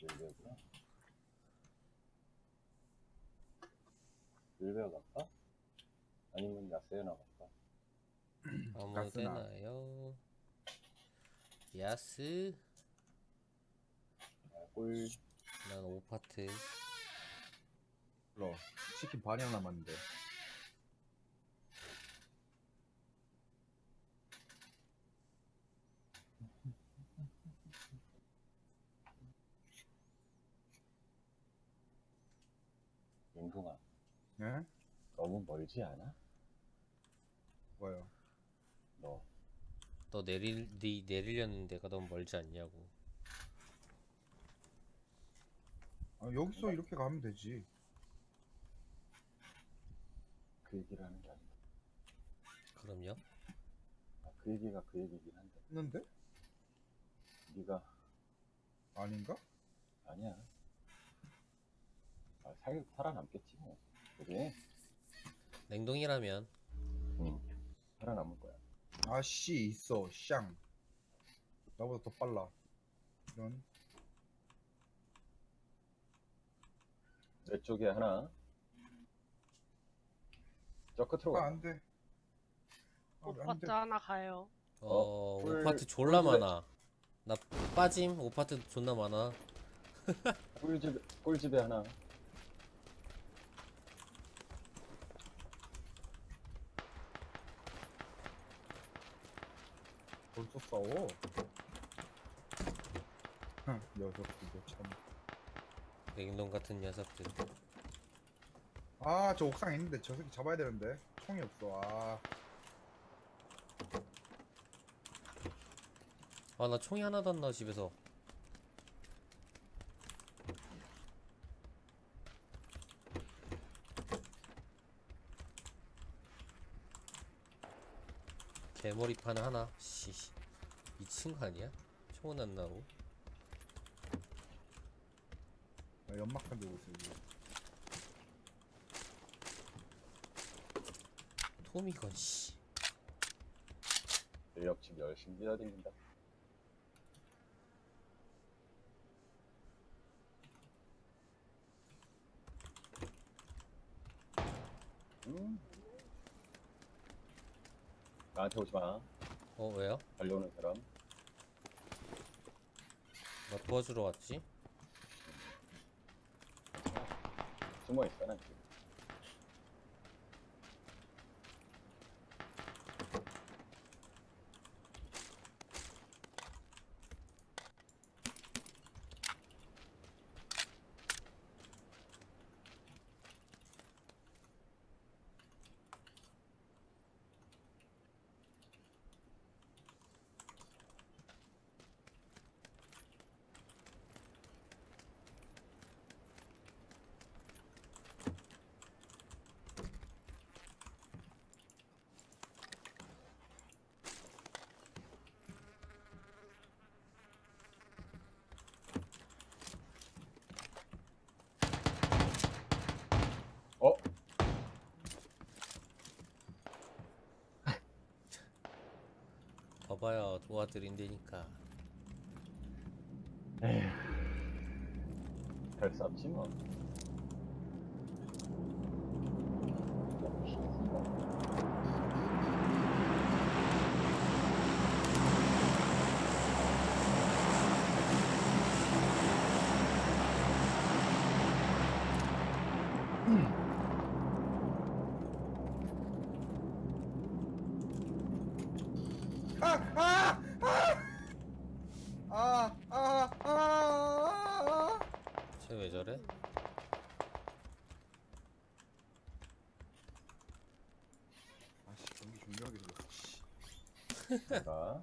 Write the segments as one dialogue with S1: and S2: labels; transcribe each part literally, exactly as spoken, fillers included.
S1: 밀배구나. 밀배가 갈까? 아니면 야스에 나갈까?
S2: 아무 데나요. 야스.
S1: 아, 꿀.
S2: 난 오파트.
S3: 불러. 치킨 반이나 남았는데.
S1: 민붕아,
S3: 예?
S1: 너무 멀지 않아?
S3: 뭐요?
S1: 너.
S2: 너 내릴 네 내리려는 데가 너무 멀지 않냐고.
S3: 아, 여기서 이렇게 가면 되지.
S1: 그 얘기를 하는 게 아닌데.
S2: 그럼요.
S1: 아, 그 얘기가 그 얘기긴 한데.
S3: 했는데?
S1: 네가
S3: 아닌가?
S1: 아니야. 아, 살 살아남겠지 뭐. 그지?
S2: 냉동이라면.
S1: 응. 살아남을 거야.
S3: 아씨 있어. 샹. 나보다 더 빨라. 이런.
S1: 내 쪽에 하나. 저 끝으로
S3: 아,
S1: 가.
S3: 안 돼. 아, 왜안
S4: 오빠트
S3: 돼?
S4: 하나 가요.
S2: 어,
S1: 어, 꿀-
S2: 오파트 졸라
S1: 꿀집에-
S2: 많아. 나 빠짐. 오파트 존나 많아.
S1: 꿀집 꿀집에 하나.
S3: 벌써 싸워. 흥, 녀석들도 참.
S2: 냉동 같은 녀석들.
S3: 아, 저 옥상에 있는데 저 새끼 잡아야 되는데. 총이 없어. 아,
S2: 아, 나 총이 하나도 안 나와 집에서. 개머리판 하나. 씨. 미친 거 아니야? 총은 안 나오고.
S3: 나 연막탄 들고 있어. 이거.
S2: 토미건 씨.
S1: 인력 지금 열심히 뛰어다닌다. 음. 나한테 오지 마.
S2: 어, 왜요?
S1: 달려오는 사람.
S2: 나 도와주러 왔지?
S1: 숨어 있어 난 지금. 어?
S2: 봐봐요, 도와드린다니까.
S1: 에휴. 별 수 없지 뭐.
S3: 아, 아, 아, 아, 아, 아, 아.
S2: 쟤 왜 저래?
S3: 아씨, 경기 중요하게 생겼어. 씨.
S1: 내가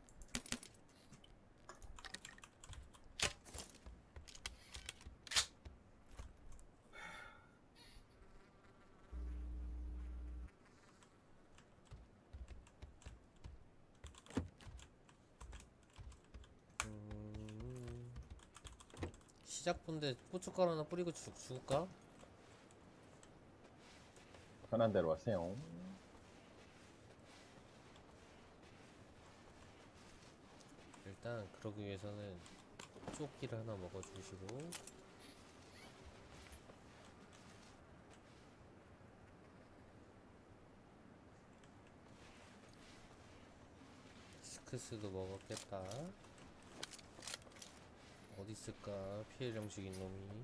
S2: 음... 시작 본데 고춧가루 하나 뿌리고 죽, 죽을까?
S1: 편한 대로 하세요.
S2: 일단 그러기 위해서는 조끼를 하나 먹어주시고. 스크스도 먹었겠다. 어디 있을까? 피해 정식인 놈이.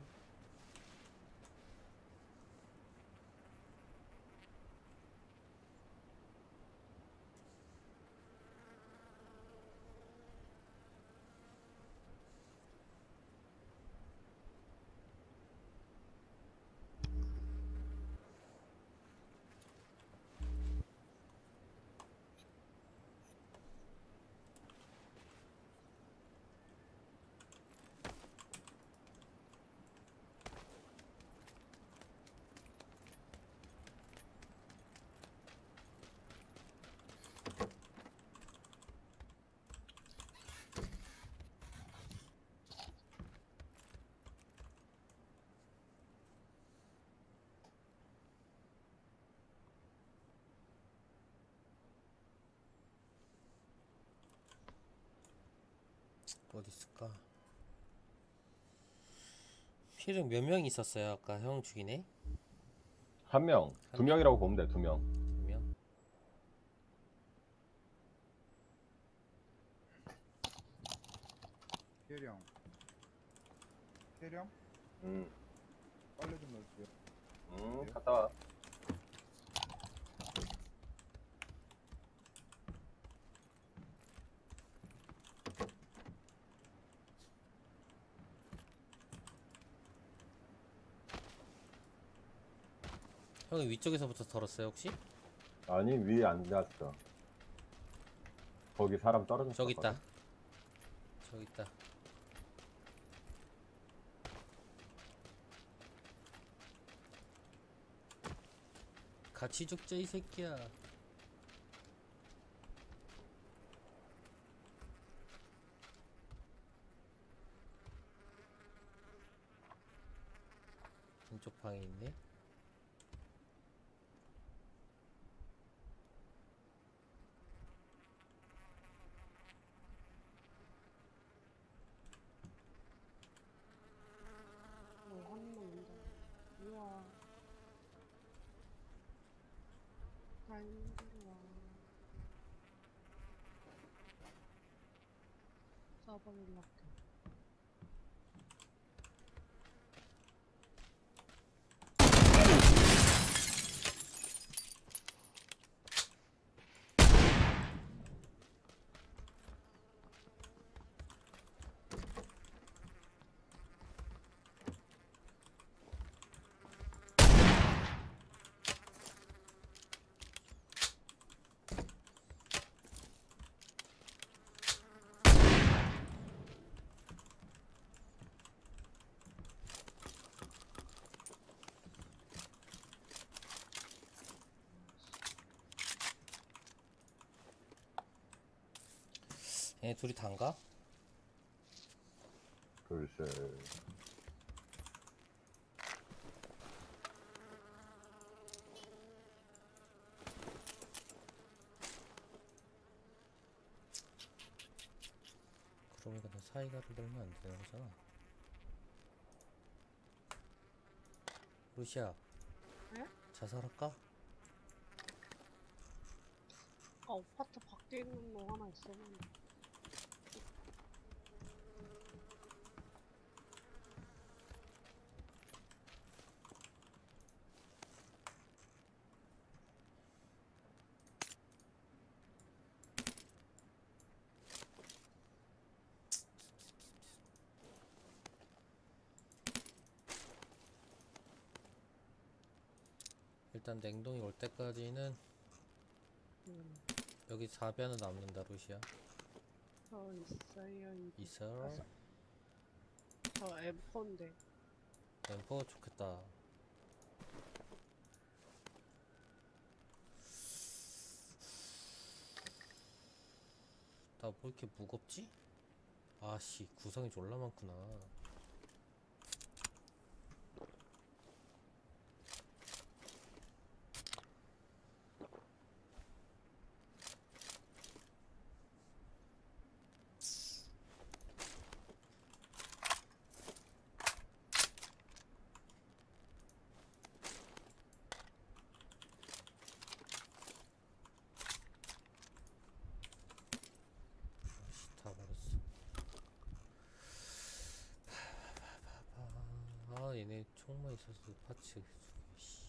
S2: 어디 있을까? 피해령 몇 명 있었어요? 아까 형 죽이네?
S1: 한 명, 두
S2: 한
S1: 명이라고 보면 돼, 두 명.
S2: 두 명?
S3: 태령. 태령?
S1: 음,
S3: 빨래 좀 넣을게요.
S1: 음, 갔다 와.
S2: 형이 위쪽에서부터 덜었어요 혹시?
S1: 아니, 위에 앉았어. 거기 사람 떨어졌어.
S2: 저기 있다. 저기 있다. 같이 죽자 이 새끼야. 왼쪽 방에 있네.
S4: 어, 한명 온다. 우와. 잘 들어와. 서버를 락해.
S2: 얘네 둘이 단가?
S1: 글쎄.
S2: 그러니까 너 사이가를 들면 안 되는 거잖아. 루시아.
S4: 네?
S2: 자살할까?
S4: 아, 아파트 밖에 있는 거 하나 있었는데.
S2: 일단 냉동이 올 때까지는
S4: 음,
S2: 여기 사 변은 남는다 루시아.
S4: 저 있어요. 이거.
S2: 있어.
S4: 저 엠포인데.
S2: 엠퍼 좋겠다. 나 뭐 이렇게 무겁지? 아씨 구성이 졸라 많구나. 아 얘네 총만 있어서 파츠. 씨.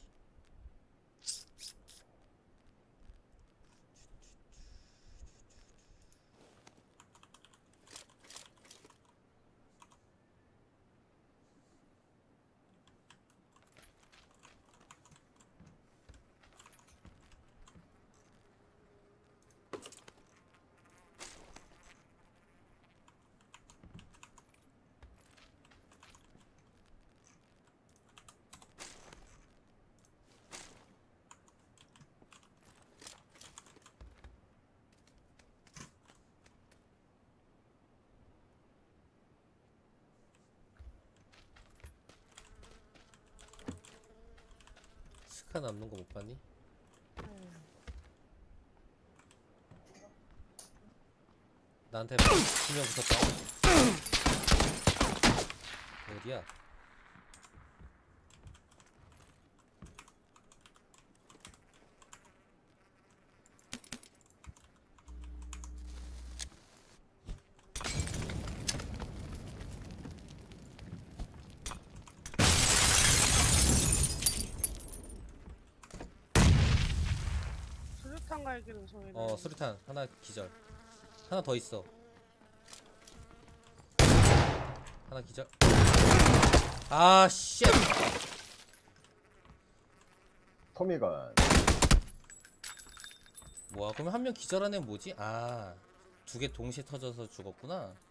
S2: 스카 남는 거 못 봤니?
S4: 응.
S2: 나한테 두명 붙었다. 어디야?
S4: 수류탄 갈기는 소리는.
S2: 어 수류탄 하나 기절. 하나 더 있어. 하나 기절. 아 쉣.
S1: 토미건.
S2: 뭐야? 그러면 한 명 기절한 애는 뭐지? 아, 두 개 동시에 터져서 죽었구나.